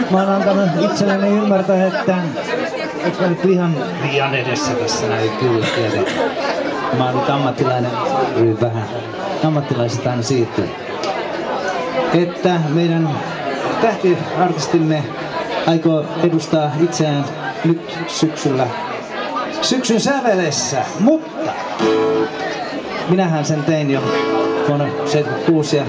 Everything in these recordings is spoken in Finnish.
Mä oon antanut itselleni ymmärtää, että eikö mä nyt lihan edessä tässä näin kyllä tiedä. Mä oon nyt ammattilainen, vähän. Ammattilaiset aina siirtyy. Että meidän tähtiartistimme aikoo edustaa itseään nyt syksyllä, syksyn sävelessä, mutta minähän sen tein jo vuonna 76 ja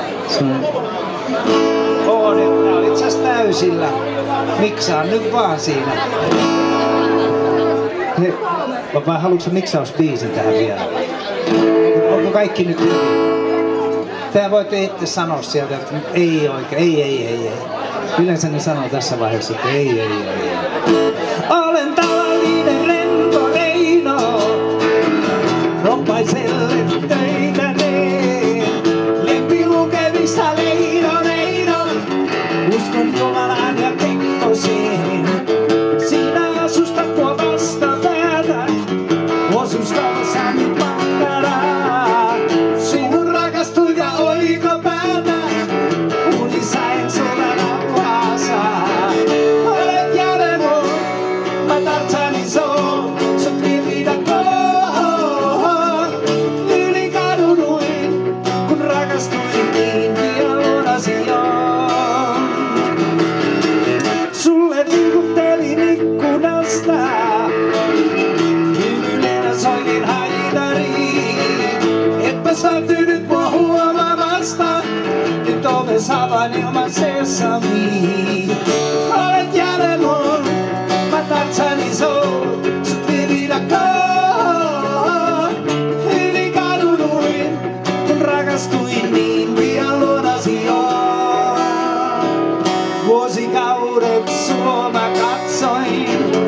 tää oli itse asiassa täysillä. Miksaan nyt vaan siinä. Hei, vai haluatko miksausbiisin tähän vielä? Onko kaikki nyt hyvin? Tää voitte itse sanoa sieltä, että ei oikein, ei. Yleensä ne sanoo tässä vaiheessa, että ei. Olen tavallinen rento Reino, roppaiselle töitä teen. Lempi lukemista Leino, uskon Jumalaan ja kekkosiin. Sinä asustat tuo vastapäätä, Osuuskaupassa nyt makkaraa. Sinun rakastun ja oikopäätä, unissa en sulla rauhaa saa. Olet jäädä mun, mä tartsan iso, sut viedä kohoon. Yli kadunuin, kun rakastuin niin pian luonasi jo. Sulle liikuttelin ikkunasta, hymyneenä soitin haitariin. Etpäs vältynyt mua huomaamasta, nyt oves avaan ilman sesamiin. Olet jäädä mun, mä tartsan iso, sut viedä kohoon. Yli kadunuin, kun rakastuin niin pian luonasi jo. Vuosikaudet sua mä katsoin,